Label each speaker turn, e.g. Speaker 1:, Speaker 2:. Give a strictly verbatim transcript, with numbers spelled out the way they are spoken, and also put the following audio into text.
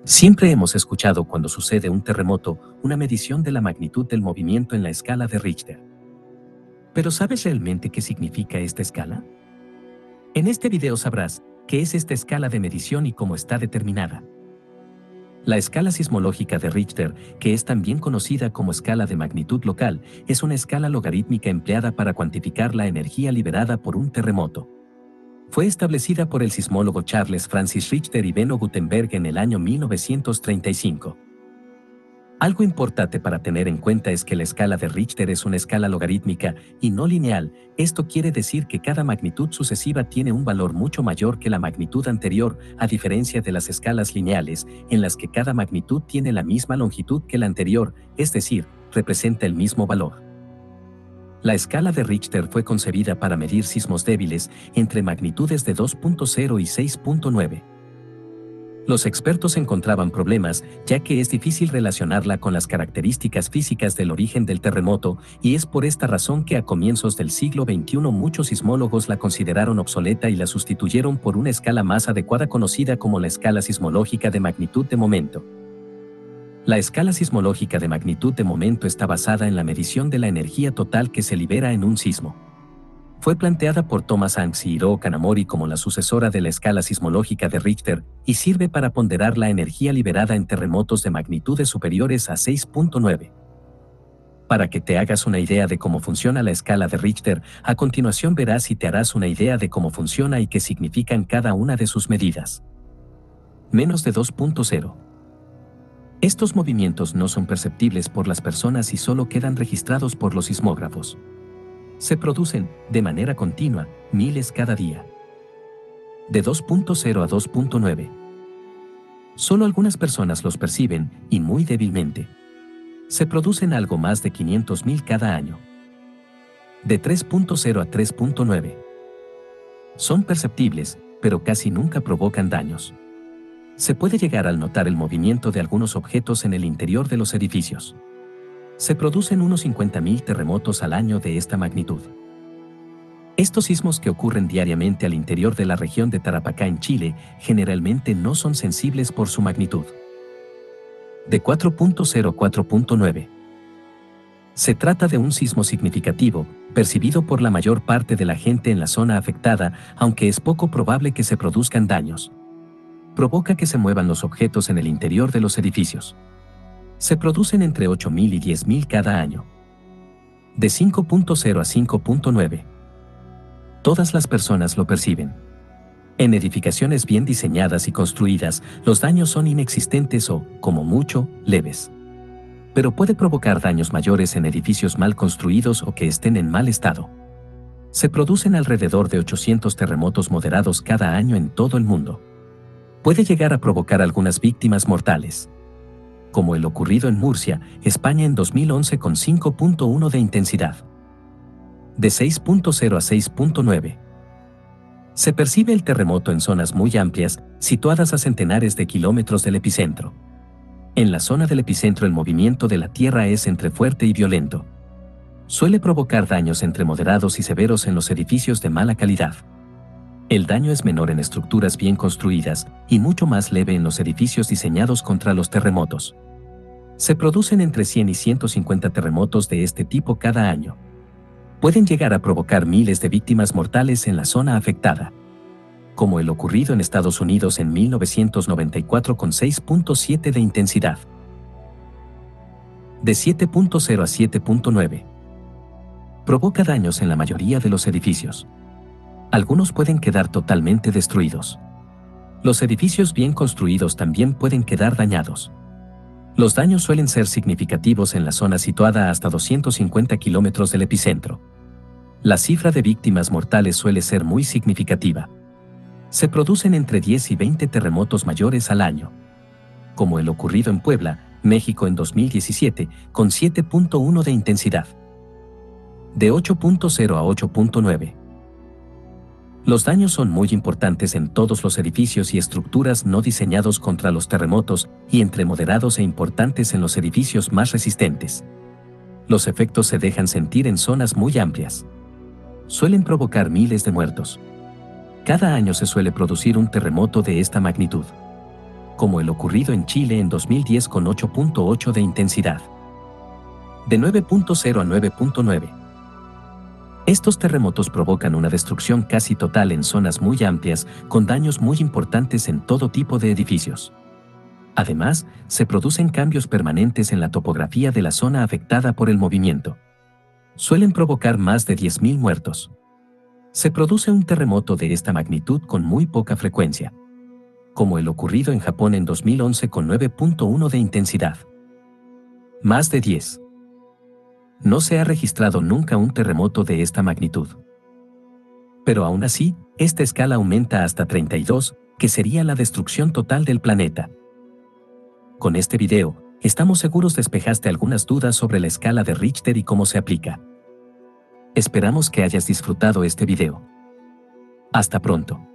Speaker 1: Siempre hemos escuchado cuando sucede un terremoto, una medición de la magnitud del movimiento en la escala de Richter. ¿Pero sabes realmente qué significa esta escala? En este video sabrás qué es esta escala de medición y cómo está determinada. La escala sismológica de Richter, que es también conocida como escala de magnitud local, es una escala logarítmica empleada para cuantificar la energía liberada por un terremoto. Fue establecida por el sismólogo Charles Francis Richter y Benno Gutenberg en el año mil novecientos treinta y cinco. Algo importante para tener en cuenta es que la escala de Richter es una escala logarítmica y no lineal. Esto quiere decir que cada magnitud sucesiva tiene un valor mucho mayor que la magnitud anterior, a diferencia de las escalas lineales, en las que cada magnitud tiene la misma longitud que la anterior, es decir, representa el mismo valor. La escala de Richter fue concebida para medir sismos débiles entre magnitudes de dos punto cero y seis punto nueve. Los expertos encontraban problemas, ya que es difícil relacionarla con las características físicas del origen del terremoto, y es por esta razón que a comienzos del siglo veintiuno muchos sismólogos la consideraron obsoleta y la sustituyeron por una escala más adecuada conocida como la escala sismológica de magnitud de momento. La escala sismológica de magnitud de momento está basada en la medición de la energía total que se libera en un sismo. Fue planteada por Thomas Hanks y Hiroo Kanamori como la sucesora de la escala sismológica de Richter y sirve para ponderar la energía liberada en terremotos de magnitudes superiores a seis punto nueve. Para que te hagas una idea de cómo funciona la escala de Richter, a continuación verás y te harás una idea de cómo funciona y qué significan cada una de sus medidas. Menos de dos punto cero. Estos movimientos no son perceptibles por las personas y solo quedan registrados por los sismógrafos. Se producen, de manera continua, miles cada día. De dos punto cero a dos punto nueve. Solo algunas personas los perciben, y muy débilmente. Se producen algo más de quinientos mil cada año. De tres punto cero a tres punto nueve. Son perceptibles, pero casi nunca provocan daños. Se puede llegar al notar el movimiento de algunos objetos en el interior de los edificios. Se producen unos cincuenta mil terremotos al año de esta magnitud. Estos sismos que ocurren diariamente al interior de la región de Tarapacá en Chile generalmente no son sensibles por su magnitud. De cuatro punto cero a cuatro punto nueve. Se trata de un sismo significativo, percibido por la mayor parte de la gente en la zona afectada, aunque es poco probable que se produzcan daños. Provoca que se muevan los objetos en el interior de los edificios. Se producen entre ocho mil y diez mil cada año. De cinco punto cero a cinco punto nueve. Todas las personas lo perciben. En edificaciones bien diseñadas y construidas, los daños son inexistentes o, como mucho, leves. Pero puede provocar daños mayores en edificios mal construidos o que estén en mal estado. Se producen alrededor de ochocientos terremotos moderados cada año en todo el mundo. Puede llegar a provocar algunas víctimas mortales, como el ocurrido en Murcia, España en dos mil once con cinco punto uno de intensidad. De seis punto cero a seis punto nueve. Se percibe el terremoto en zonas muy amplias, situadas a centenares de kilómetros del epicentro. En la zona del epicentro el movimiento de la Tierra es entre fuerte y violento. Suele provocar daños entre moderados y severos en los edificios de mala calidad. El daño es menor en estructuras bien construidas y mucho más leve en los edificios diseñados contra los terremotos. Se producen entre cien y ciento cincuenta terremotos de este tipo cada año. Pueden llegar a provocar miles de víctimas mortales en la zona afectada, como el ocurrido en Estados Unidos en mil novecientos noventa y cuatro con seis punto siete de intensidad. De siete punto cero a siete punto nueve. Provoca daños en la mayoría de los edificios. Algunos pueden quedar totalmente destruidos. Los edificios bien construidos también pueden quedar dañados. Los daños suelen ser significativos en la zona situada hasta doscientos cincuenta kilómetros del epicentro. La cifra de víctimas mortales suele ser muy significativa. Se producen entre diez y veinte terremotos mayores al año, como el ocurrido en Puebla, México en dos mil diecisiete, con siete punto uno de intensidad. De ocho punto cero a ocho punto nueve. Los daños son muy importantes en todos los edificios y estructuras no diseñados contra los terremotos y entre moderados e importantes en los edificios más resistentes. Los efectos se dejan sentir en zonas muy amplias. Suelen provocar miles de muertos. Cada año se suele producir un terremoto de esta magnitud. como el ocurrido en Chile en dos mil diez con ocho punto ocho de intensidad. De nueve punto cero a nueve punto nueve. Estos terremotos provocan una destrucción casi total en zonas muy amplias, con daños muy importantes en todo tipo de edificios. Además, se producen cambios permanentes en la topografía de la zona afectada por el movimiento. Suelen provocar más de diez mil muertos. Se produce un terremoto de esta magnitud con muy poca frecuencia, como el ocurrido en Japón en dos mil once con nueve punto uno de intensidad. Más de diez. No se ha registrado nunca un terremoto de esta magnitud. Pero aún así, esta escala aumenta hasta treinta y dos, que sería la destrucción total del planeta. Con este video, estamos seguros despejaste algunas dudas sobre la escala de Richter y cómo se aplica. Esperamos que hayas disfrutado este video. Hasta pronto.